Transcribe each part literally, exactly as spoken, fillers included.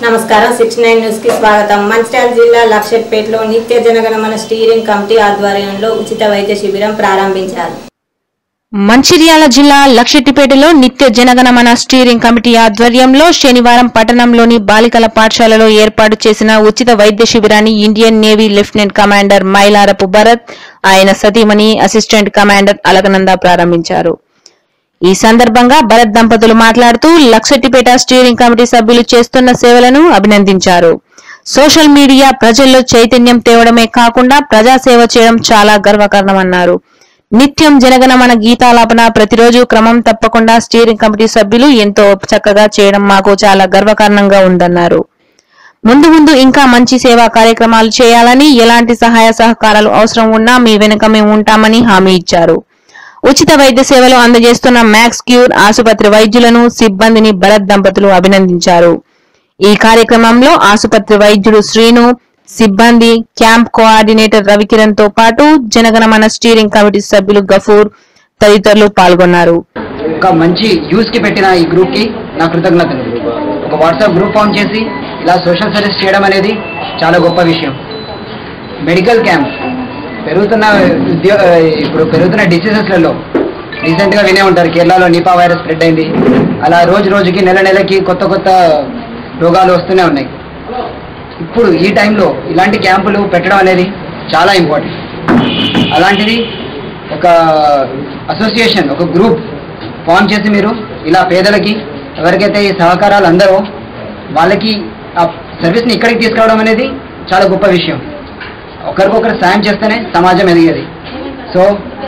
నమస్కారం six nine news కి స్వాగతం। మంచిర్యాల జిల్లా లక్షట్పేటలో నిత్య జనగణమన స్టీరింగ్ కమిటీ ఆధ్వర్యంలో ఉచిత వైద్య శిబిరం ప్రారంభించారు। మంచిర్యాల జిల్లా లక్షట్పేటలో నిత్య జనగణమన స్టీరింగ్ కమిటీ ఆధ్వర్యంలో శనివారం పట్టణంలోని బాలికల పాఠశాలలో ఏర్పాటు చేసిన ఉచిత వైద్య శిబిరాన్ని Indian navy lieutenant commander Mailarapu Bharath ఆయన సతీమణి అసిస్టెంట్ కమాండర్ అలకనంద ప్రారంభించారు। ఈ సందర్భంగా భరత్ దంపతులు మాట్లాడుతూ లక్షట్పేట స్టీరింగ్ కమిటీ సభ్యులు చేస్తున్న సేవలను అభినందించారు। సోషల్ మీడియా ప్రజల్లో చైతన్యం తేవడమే కాకుండా ప్రజాసేవ చేయడం చాలా గర్వకారణమన్నారు। నిత్యం జనగణమన గీతాలాపన ప్రతిరోజు క్రమం తప్పకుండా స్టీరింగ్ కమిటీ సభ్యులు ఎంతో చక్కగా చేయడం మాకు చాలా గర్వకారణంగా ఉందన్నారు। ముందు ముందు ఇంకా మంచి సేవా కార్యక్రమాలు చేయాలని, ఎలాంటి సహాయ సహకారాలు అవసరం ఉన్నా మీ వెనుక మేము ఉంటామని హామీ ఇచ్చారు। ఉచిత వైద్య సేవలు అందజేస్తున్న మ్యాక్స్ క్యూర్ ఆసుపత్రి వైద్యులను సిబ్బందిని భరత్ దంపతులు అభినందించారు। ఈ కార్యక్రమంలో ఆసుపత్రి వైద్యుడు శ్రీను, సిబ్బంది, క్యాంప్ కోఆర్డినేటర్ రవికిరణ్ తో పాటు జనగణమన స్టీరింగ్ కమిటీ సభ్యులు గఫూర్ తదితరులు పాల్గొన్నారు। ఒక మంచి యూస్ కి పెట్టిన ఈ గ్రూప్ కి నా కృతజ్ఞతలు। ఒక వాట్సాప్ గ్రూప్ ఫామ్ చేసి ఇలా సోషల్ సర్వీస్ చేయడం అనేది చాలా గొప్ప విషయం। మెడికల్ క్యాంప్ పెరుగుతున్న ఇప్పుడు పెరుగుతున్న డిసీజెస్లలో రీసెంట్గా వినే ఉంటారు, కేరళలో నిపా వైరస్ స్ప్రెడ్ అయింది। అలా రోజు రోజుకి నెల నెలకి కొత్త కొత్త రోగాలు వస్తూనే ఉన్నాయి। ఇప్పుడు ఈ టైంలో ఇలాంటి క్యాంపులు పెట్టడం అనేది చాలా ఇంపార్టెంట్। అలాంటిది ఒక అసోసియేషన్, ఒక గ్రూప్ ఫామ్ చేసి మీరు ఇలా పేదలకి ఎవరికైతే ఈ సహకారాలు అందరో వాళ్ళకి ఆ సర్వీస్ని ఇక్కడికి తీసుకురావడం అనేది చాలా గొప్ప విషయం। ఒకరికొకరు సాయం చేస్తేనే సమాజం ఎదిగేది। సో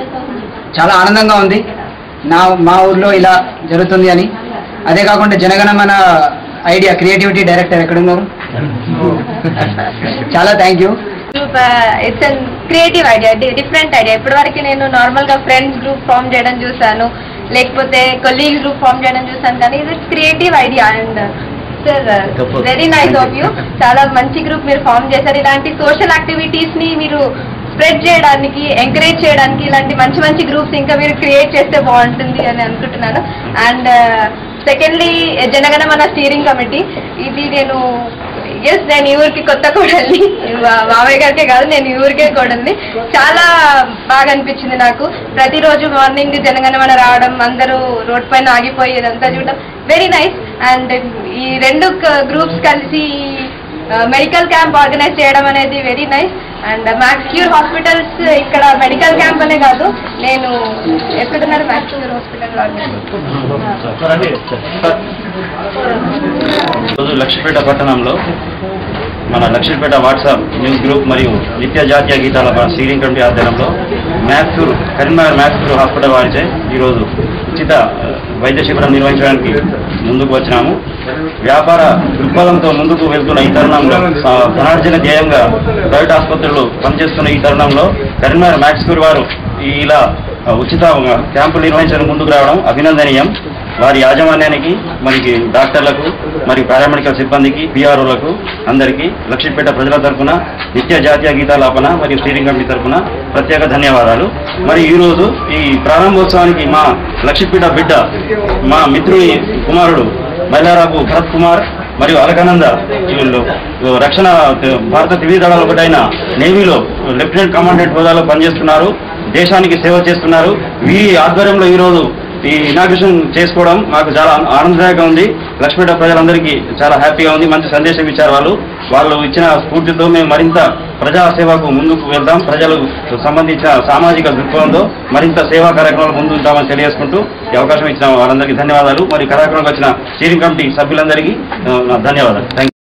చాలా ఆనందంగా ఉంది నా మా ఊర్లో ఇలా జరుగుతుంది అని। అదే కాకుండా జనగణమన ఐడియా క్రియేటివిటీ డైరెక్టర్ ఎక్కడ ఉన్నారు? చాలా thank you. It's an creative idea, different idea. ఇప్పటివరకు నేను నార్మల్గా ఫ్రెండ్స్ గ్రూప్ ఫామ్ చేయడం చూసాను, లేకపోతే కొలీగ్స్ గ్రూప్ ఫామ్ చేయడం చూసాను, కానీ ఇది creative idea and very nice of you. చాలా మంచి గ్రూప్ మీరు ఫామ్ చేశారు। ఇలాంటి సోషల్ యాక్టివిటీస్ ని మీరు స్ప్రెడ్ చేయడానికి, ఎంకరేజ్ చేయడానికి ఇలాంటి మంచి మంచి గ్రూప్స్ ఇంకా మీరు క్రియేట్ చేస్తే బాగుంటుంది అని అనుకుంటున్నాను। And secondly Jana Gana Mana steering committee, ఇది నేను ఎస్ నేను ఈ ఊరికి కొత్త కోడల్ని, మామయ్య గారికే కాదు నేను ఈ ఊరికే కోడల్ని। చాలా బాగా అనిపించింది నాకు ప్రతిరోజు మార్నింగ్ జనగణమన రావడం, అందరూ రోడ్ పైన ఆగిపోయి ఇదంతా చూడడం వెరీ నైస్। అండ్ ఈ రెండు గ్రూప్స్ కలిసి మెడికల్ క్యాంప్ ఆర్గనైజ్ చేయడం అనేది very nice. And Max cure hospitals ఇక్కడ మెడికల్ క్యాంప్ అనే కాదు, నేను ఎక్కడున్నారు మ్యాక్స్ క్యూర్ హాస్పిటల్ లక్షట్పేట పట్టణంలో మన లక్షట్పేట వాట్సాప్ న్యూస్ గ్రూప్ మరియు నిత్య జాతీయ గీతాల స్టీరింగ్ కమిటీ ఆధ్వర్యంలో మ్యాక్సూర్ కరీంనగర్ మ్యాక్సూర్ హాస్పిటల్ వారిచే ఈరోజు ఉచిత వైద్య శిబిరం నిర్వహించడానికి ముందుకు వచ్చినాము। వ్యాపార దృక్పథంతో ముందుకు వెళ్తున్న ఈ తరుణంలో, ధనార్జన ధ్యేయంగా ప్రైవేట్ ఆసుపత్రులు పనిచేస్తున్న ఈ తరుణంలో కరీంనగర్ మ్యాక్సూర్ వారు ఇలా ఉచిత క్యాంపులు నిర్వహించడానికి ముందుకు రావడం అభినందనీయం। వారి యాజమాన్యానికి, మనకి డాక్టర్లకు, మరియు పారామెడికల్ సిబ్బందికి, పిఆర్ఓలకు అందరికీ లక్షట్పేట ప్రజల తరఫున నిత్య జాతీయ గీతాలాపన మరియు స్టీరింగ్ కమిటీ తరఫున ప్రత్యేక ధన్యవాదాలు। మరి ఈరోజు ఈ ప్రారంభోత్సవానికి మా లక్షట్పేట బిడ్డ, మా మిత్రుని కుమారుడు మైలారపు భరత్ కుమార్ మరియు అలకనంద వీళ్ళు రక్షణ భారత త్రివిధ దళాల ఒకటైన నేవీలో లెఫ్టినెంట్ కమాండెంట్ హోదాలో పనిచేస్తున్నారు, దేశానికి సేవ చేస్తున్నారు। వీరి ఆధ్వర్యంలో ఈరోజు ఈ ఇనాగ్రేషన్ చేసుకోవడం మాకు చాలా ఆనందదాయకంగా ఉంది। లక్ష్మీపేట ప్రజలందరికీ చాలా హ్యాపీగా ఉంది। మంచి సందేశం ఇచ్చారు వాళ్ళు వాళ్ళు ఇచ్చిన స్ఫూర్తితో మేము మరింత ప్రజాసేవకు ముందుకు వెళ్దాం, ప్రజలకు సంబంధించిన సామాజిక దృక్పథంతో మరింత సేవా కార్యక్రమాలు ముందు ఉంటామని తెలియజేసుకుంటూ ఈ అవకాశం ఇచ్చిన వాళ్ళందరికీ ధన్యవాదాలు। మరి కార్యక్రమంకి వచ్చిన స్టీరింగ్ కమిటీ సభ్యులందరికీ ధన్యవాదాలు। థ్యాంక్